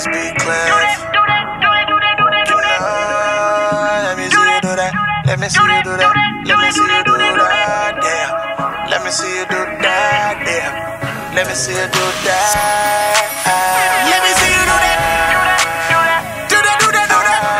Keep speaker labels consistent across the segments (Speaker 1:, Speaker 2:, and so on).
Speaker 1: be class. Let me see you do that. Let me see you do that. Let me see you do that. Damn. Let me see you do that. Damn. Let me see you do that. Let me see you do that. Do that, do that, do that.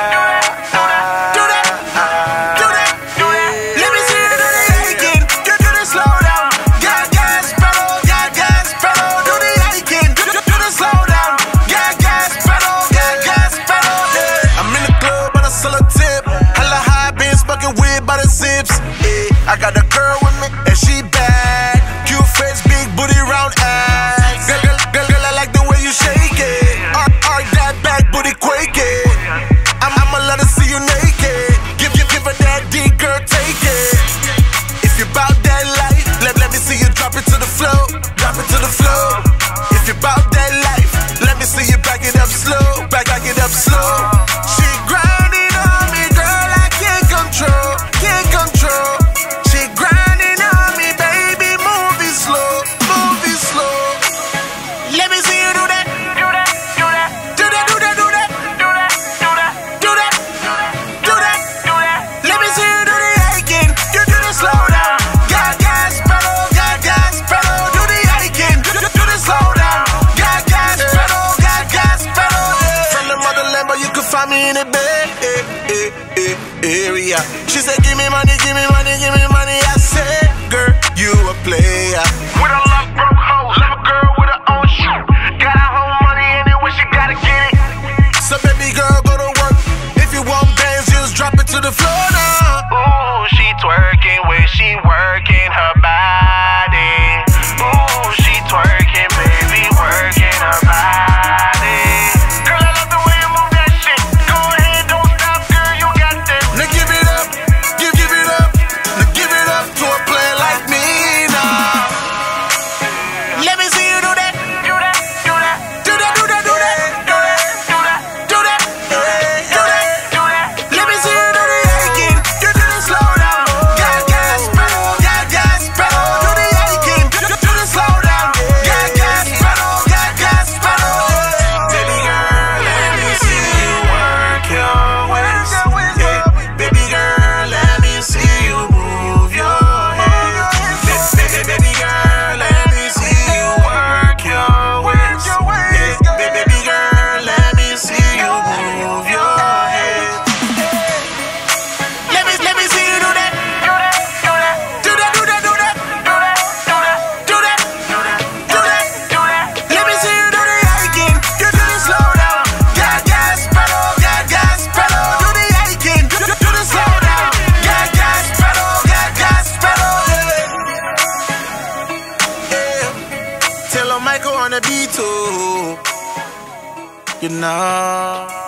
Speaker 1: Do that, do that, do that. Let me see you do that again. Do the slow down. Got gas, pedal, got gas, pedal. Do the again. Do the slow down. Got gas, pedal, got gas, pedal. I'm in the club on a solo tip. Hella high, been smoking weed by the zips. I got a girl with me and she bad. Cute face, big booty, round ass. Girl, I like the way you shake it. Arc that back, booty quaking. I'ma let her see you naked. Give her that D, girl, take it. If you bout that life, let me see you drop it to the floor. Drop it to the floor. If you bout that life, let me see you back it up slow. Back it up slow. She grinding on me, girl, I can't control. Can't control. She grinding on me, baby, move it slow. Move it slow. Let me see you do that. Do that, do that. Do that, do that, do that. Do that, do that. Do that, do that, do that. Let me see you do the again. You do the slow down. Got gas, pedal, got gas, pedal. Do the again. Do the slow down. Got gas, pedal, got gas, pedal. From the motherland, but you can find me in the bed area. She said, give me money, give me money, give me money. I said, girl, you a player.
Speaker 2: With a love broke hoe, love a girl with her own shoe. Got her home money anyway, she gotta get it.
Speaker 1: So baby girl, go to work. If you want bands, just drop it to the floor now.
Speaker 2: Ooh, she twerking when she working her body. Ooh, she twerking, baby, working her body. Girl, I love the way you move that shit. Go ahead, don't stop, girl, you got this.
Speaker 1: Now give it up, give it up. Now give it up to a player like me now. Let me see you do that.
Speaker 2: Do that, do that.
Speaker 1: Do that, do that, do that.
Speaker 2: Do that, do that.
Speaker 1: Do that, do that.
Speaker 2: Do that.
Speaker 1: Let me see you do the again. You do the slow down. Got gas, pedal, got gas, pedal. Do the again. Do the slow down. Got gas, pedal, got gas, pedal. Baby girl, let me see you work your waist. Yeah. Baby girl, let me see you move your hands. Baby girl, let me see you work your waist. Yeah. Baby girl, let me see you move your hands. Let me see you do that.
Speaker 2: Do that, do that.
Speaker 1: Do that, do that, do that.
Speaker 2: Do that, do that.
Speaker 1: Do that,
Speaker 2: Do that, do that.
Speaker 1: let me see you do the again. You do the slow down. Got gas, pedal, got gas, pedal. Do the again. Do the slow down. Got gas, pedal, got gas, pedal. Yeah. Tell 'em Michael on the beat too. You know.